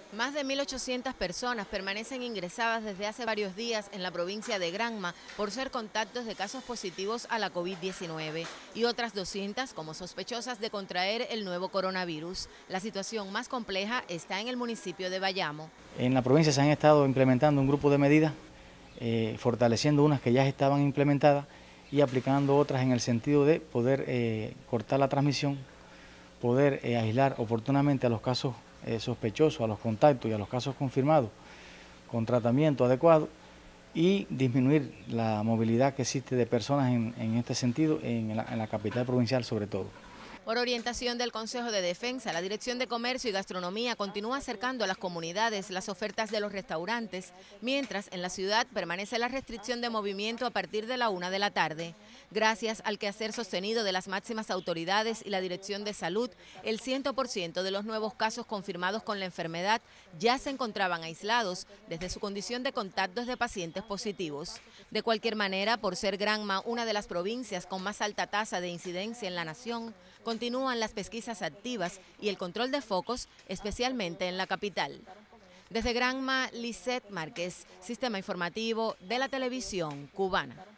Más de 1.800 personas permanecen ingresadas desde hace varios días en la provincia de Granma por ser contactos de casos positivos a la COVID-19 y otras 200 como sospechosas de contraer el nuevo coronavirus. La situación más compleja está en el municipio de Bayamo. En la provincia se han estado implementando un grupo de medidas, fortaleciendo unas que ya estaban implementadas y aplicando otras en el sentido de poder cortar la transmisión, poder aislar oportunamente a los casos sospechosos, a los contactos y a los casos confirmados con tratamiento adecuado y disminuir la movilidad que existe de personas en este sentido en la capital provincial sobre todo. Por orientación del Consejo de Defensa, la Dirección de Comercio y Gastronomía continúa acercando a las comunidades las ofertas de los restaurantes, mientras en la ciudad permanece la restricción de movimiento a partir de la 1 de la tarde. Gracias al quehacer sostenido de las máximas autoridades y la Dirección de Salud, el 100% de los nuevos casos confirmados con la enfermedad ya se encontraban aislados desde su condición de contactos de pacientes positivos. De cualquier manera, por ser Granma una de las provincias con más alta tasa de incidencia en la nación, continúan las pesquisas activas y el control de focos, especialmente en la capital. Desde Granma, Lisette Márquez, Sistema Informativo de la Televisión Cubana.